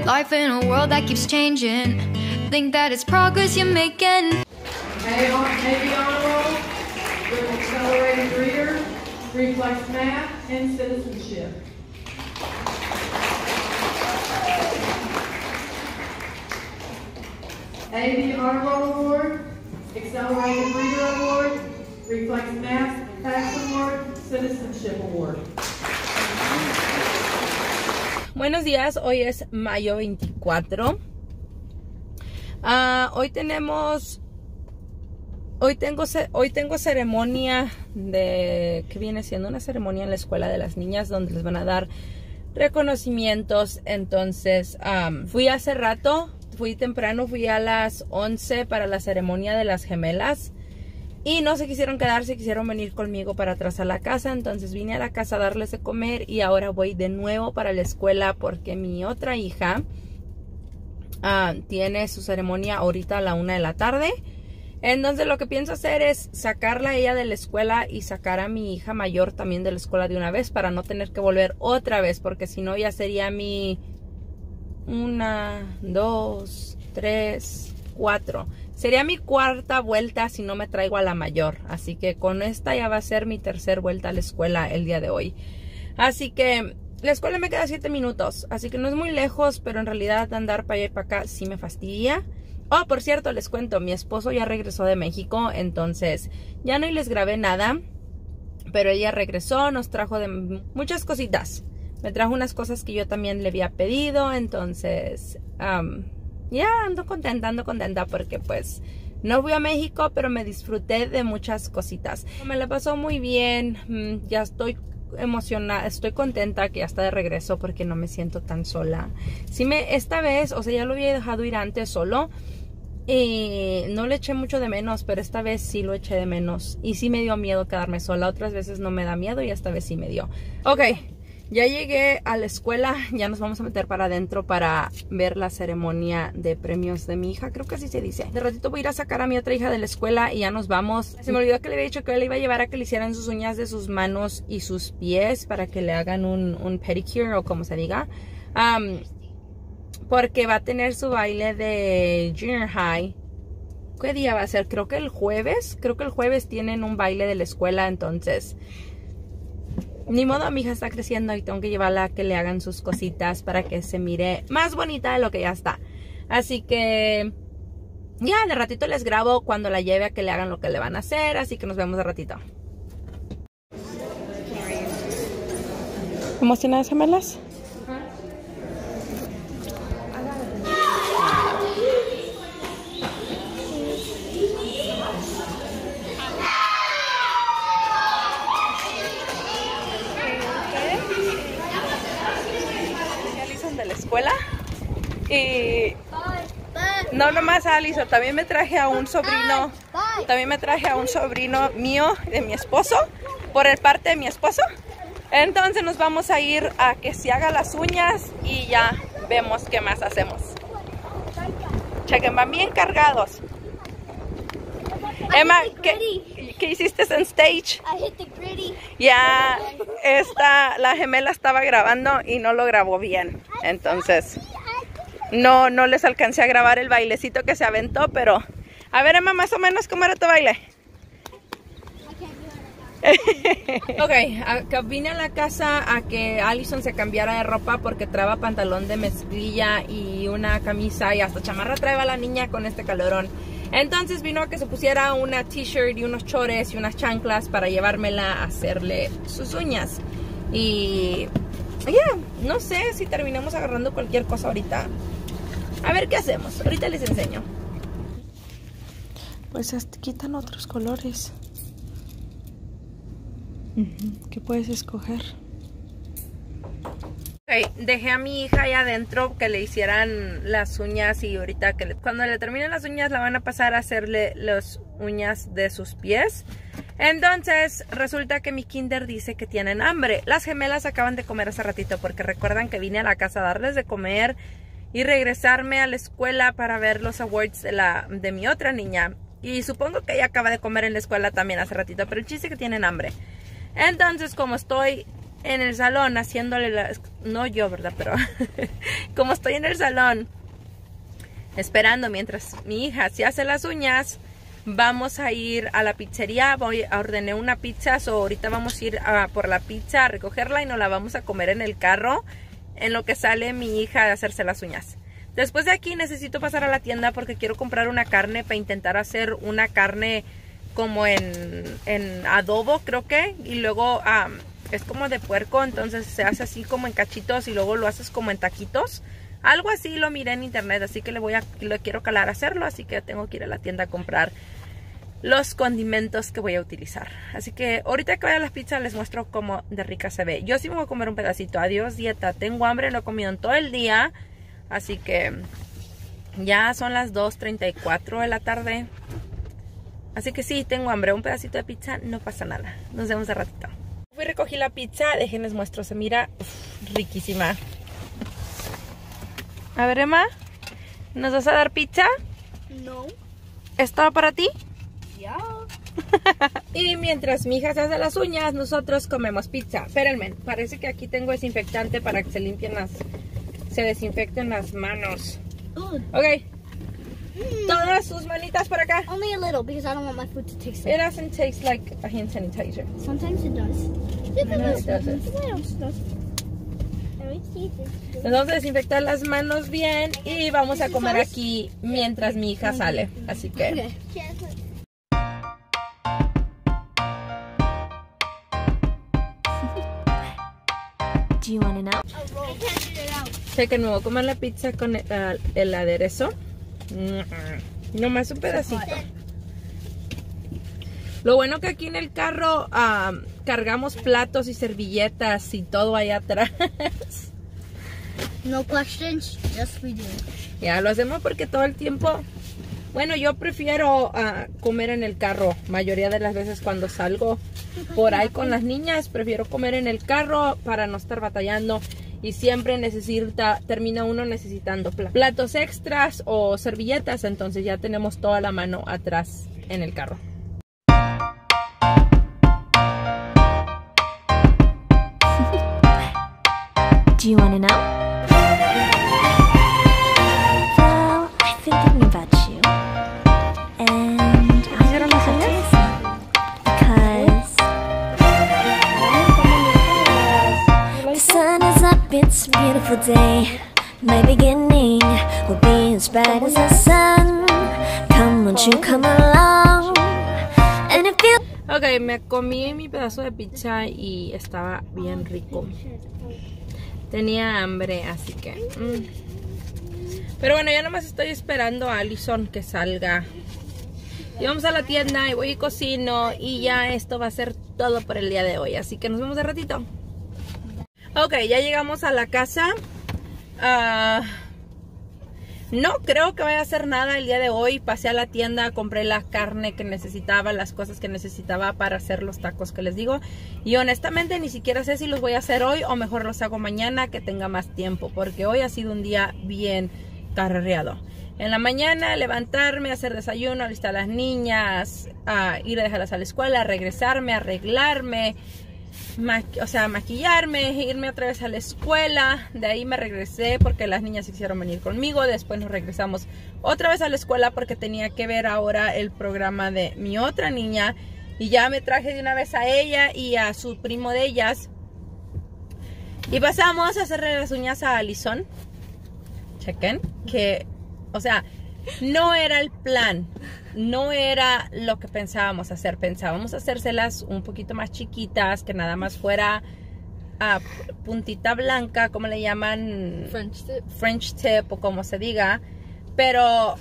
Life in a world that keeps changing. Think that it's progress you're making. Maybe honor roll with accelerated reader, reflex math, and citizenship. AB Honor Roll Award, Accelerated Reader Award, Reflex Math Pass Award, Citizenship Award. Buenos días, hoy es mayo 24. Hoy tengo ceremonia de, que viene siendo una ceremonia en la escuela de las niñas donde les van a dar reconocimientos. Entonces fui hace rato, fui temprano, fui a las 11 para la ceremonia de las gemelas y no se quisieron quedar, se quisieron venir conmigo para atrás a la casa. Entonces vine a la casa a darles de comer y ahora voy de nuevo para la escuela porque mi otra hija tiene su ceremonia ahorita a la 1 de la tarde. Entonces lo que pienso hacer es sacarla a ella de la escuela y sacar a mi hija mayor también de la escuela de una vez para no tener que volver otra vez, porque si no ya sería mi 1, 2, 3, 4. Sería mi cuarta vuelta si no me traigo a la mayor. Así que con esta ya va a ser mi tercera vuelta a la escuela el día de hoy. Así que la escuela me queda 7 minutos. Así que no es muy lejos, pero en realidad andar para allá y para acá sí me fastidia. Oh, por cierto, les cuento, mi esposo ya regresó de México, entonces ya no les grabé nada, pero ella regresó, nos trajo de muchas cositas. Me trajo unas cosas que yo también le había pedido, entonces ya ando contenta porque pues no fui a México, pero me disfruté de muchas cositas. Me la pasó muy bien, ya estoy emocionada, estoy contenta que ya está de regreso porque no me siento tan sola. Sí esta vez, o sea, ya lo había dejado ir antes solo y no le eché mucho de menos, pero esta vez sí lo eché de menos y sí me dio miedo quedarme sola. Otras veces no me da miedo y esta vez sí me dio. Ok, ya llegué a la escuela, ya nos vamos a meter para adentro para ver la ceremonia de premios de mi hija, creo que así se dice. De ratito voy a ir a sacar a mi otra hija de la escuela y ya nos vamos. Se me olvidó que le había dicho que le iba a llevar a que le hicieran sus uñas de sus manos y sus pies para que le hagan un pedicure o como se diga. Porque va a tener su baile de junior high. ¿Qué día va a ser? Creo que el jueves tienen un baile de la escuela, entonces ni modo, mi hija está creciendo y tengo que llevarla a que le hagan sus cositas para que se mire más bonita de lo que ya está. Así que ya de ratito les grabo cuando la lleve a que le hagan lo que le van a hacer. Así que nos vemos de ratito. ¿Emocionadas, gemelas? De la escuela y no nomás a Alison, también me traje a un sobrino, mío de mi esposo, por el parte de mi esposo. Entonces nos vamos a ir a que se haga las uñas y ya vemos qué más hacemos. Chequen, van bien cargados. Emma, ¿qué hiciste en stage? Ya, la gemela estaba grabando y no lo grabó bien. Entonces, no les alcancé a grabar el bailecito que se aventó, pero a ver, Emma, más o menos, ¿cómo era tu baile? Ok, vine a la casa a que Alison se cambiara de ropa porque traía pantalón de mezclilla y una camisa y hasta chamarra traía la niña con este calorón. Entonces vino a que se pusiera una t-shirt y unos chores y unas chanclas para llevármela a hacerle sus uñas. Y no sé si terminamos agarrando cualquier cosa ahorita. A ver qué hacemos. Ahorita les enseño. Pues hasta quitan otros colores. ¿Qué puedes escoger? Ok, dejé a mi hija allá adentro que le hicieran las uñas y ahorita cuando le terminen las uñas la van a pasar a hacerle las uñas de sus pies. Entonces resulta que mi kinder dice que tienen hambre. Las gemelas acaban de comer hace ratito porque recuerdan que vine a la casa a darles de comer y regresarme a la escuela para ver los awards de mi otra niña. Y supongo que ella acaba de comer en la escuela también hace ratito, pero el chiste es que tienen hambre. Entonces como estoy en el salón haciéndole no yo, ¿verdad? Pero como estoy en el salón esperando mientras mi hija se hace las uñas, vamos a ir a la pizzería. Ordené una pizza, ahorita vamos a ir por la pizza a recogerla y nos la vamos a comer en el carro en lo que sale mi hija de hacerse las uñas. Después de aquí necesito pasar a la tienda porque quiero comprar una carne para intentar hacer una carne como en adobo, creo que, y luego es como de puerco, entonces se hace así como en cachitos y luego lo haces como en taquitos. Algo así lo miré en internet, así que lo quiero calar a hacerlo, así que tengo que ir a la tienda a comprar los condimentos que voy a utilizar. Así que ahorita que vaya a las pizzas les muestro cómo de rica se ve. Yo sí me voy a comer un pedacito. Adiós dieta, tengo hambre, no he comido en todo el día, así que ya son las 2:34 de la tarde. Así que sí, tengo hambre, un pedacito de pizza, no pasa nada. Nos vemos de ratito. Fui y recogí la pizza, déjenles muestro, se mira riquísima. A ver, Emma, ¿nos vas a dar pizza? No. ¿Es todo para ti? Ya. Y mientras mi hija se hace las uñas, nosotros comemos pizza. Espérenme, parece que aquí tengo desinfectante para que se desinfecten las manos. Ok. Todas sus manitas por acá. Only a little because I don't want my food to taste It like. doesn't taste like a hand sanitizer. Sometimes it does. No, it doesn't. What else does? Let me see if it's Nos vamos a desinfectar las manos bien y vamos a comer aquí mientras mi hija sale. Así que okay. Do you want to know? I can't get it out. chequen, me voy a comer la pizza con el aderezo. Nomás un pedacito. Lo bueno que aquí en el carro cargamos platos y servilletas y todo allá atrás. No questions, just we do. Ya lo hacemos porque todo el tiempo, bueno, yo prefiero comer en el carro. Mayoría de las veces cuando salgo por ahí con las niñas, prefiero comer en el carro para no estar batallando. Y siempre termina uno necesitando platos extras o servilletas. Entonces ya tenemos toda la mano atrás en el carro. Do you want to know? Well, I've been thinking about you. And I don't know how to because the sun is up, it's a beautiful day. My beginning will be as bright as the sun. Come, won't you come along? And it feels Ok, me comí mi pedazo de pizza y estaba bien rico. Tenía hambre, así que... Pero bueno, ya nomás estoy esperando a Alison que salga. Y vamos a la tienda y voy y cocino. Y ya esto va a ser todo por el día de hoy. Así que nos vemos de ratito. Ok, ya llegamos a la casa. No creo que vaya a hacer nada el día de hoy. Pasé a la tienda, compré la carne que necesitaba, las cosas que necesitaba para hacer los tacos que les digo. Y honestamente ni siquiera sé si los voy a hacer hoy o mejor los hago mañana que tenga más tiempo. Porque hoy ha sido un día bien carrereado. En la mañana levantarme, hacer desayuno, alistar a las niñas, ir a dejarlas a la escuela, regresarme, arreglarme. Maquillarme, irme otra vez a la escuela. De ahí me regresé porque las niñas quisieron venir conmigo. Después nos regresamos otra vez a la escuela porque tenía que ver ahora el programa de mi otra niña. Y ya me traje de una vez a ella y a su primo de ellas. Y pasamos a hacerle las uñas a Alison. Chequen que, o sea, no era el plan. No era lo que pensábamos hacer. Pensábamos hacérselas un poquito más chiquitas, que nada más fuera puntita blanca, como le llaman, French tip o como se diga. Pero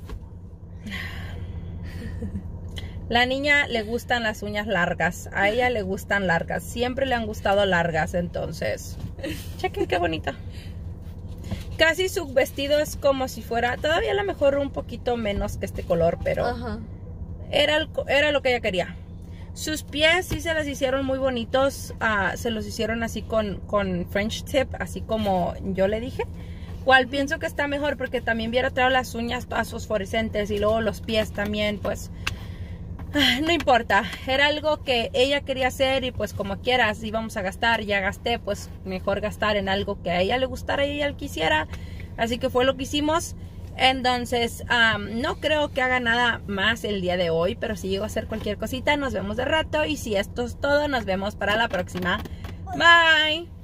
la niña le gustan las uñas largas. A ella le gustan largas. Siempre le han gustado largas. Entonces, chequen qué bonita. Casi su vestido es como si fuera, todavía a lo mejor un poquito menos que este color, pero era lo que ella quería. Sus pies sí se las hicieron muy bonitos, se los hicieron así con French tip, así como yo le dije. Cual pienso que está mejor porque también hubiera traído las uñas todas fosforescentes y luego los pies también, pues no importa, era algo que ella quería hacer y pues como quieras íbamos a gastar, ya gasté, pues mejor gastar en algo que a ella le gustara y ella quisiera, así que fue lo que hicimos. Entonces no creo que haga nada más el día de hoy, pero si llego a hacer cualquier cosita nos vemos de rato y si esto es todo nos vemos para la próxima. Bye.